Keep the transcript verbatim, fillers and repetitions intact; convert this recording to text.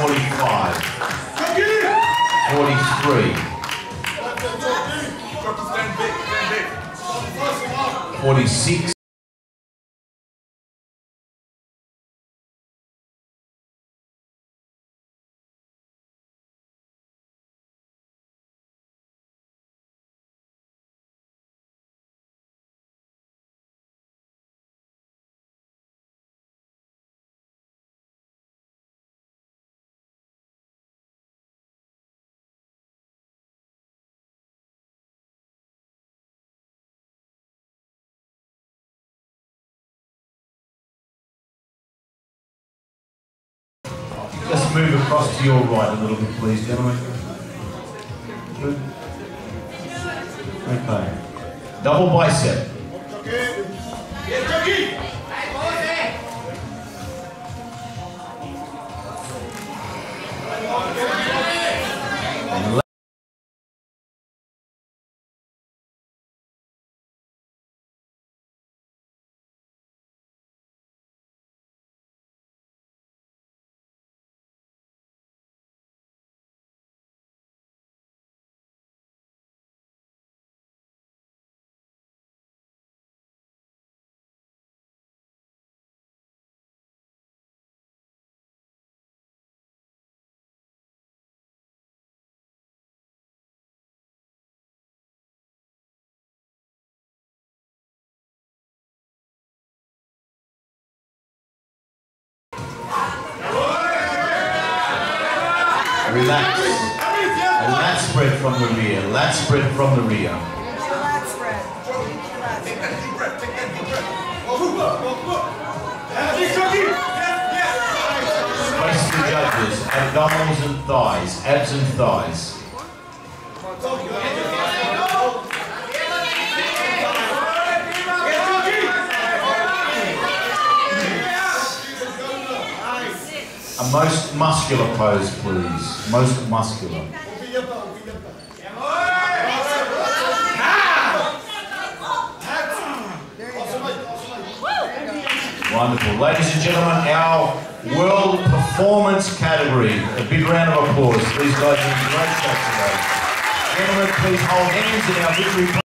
forty-five, forty-three, forty-six, just move across to your right a little bit, please, gentlemen. Good. Okay. Double bicep. And relax. A lat spread from the rear. Lat spread from the rear. Lat spread. Take that deep breath. Take that deep breath. Space the judges. Abdominals and thighs. Abs and thighs. A most muscular pose, please. Most muscular. Wonderful. Ladies and gentlemen, our world performance category. A big round of applause. These guys are in great shape today. Gentlemen, please hold hands in our victory.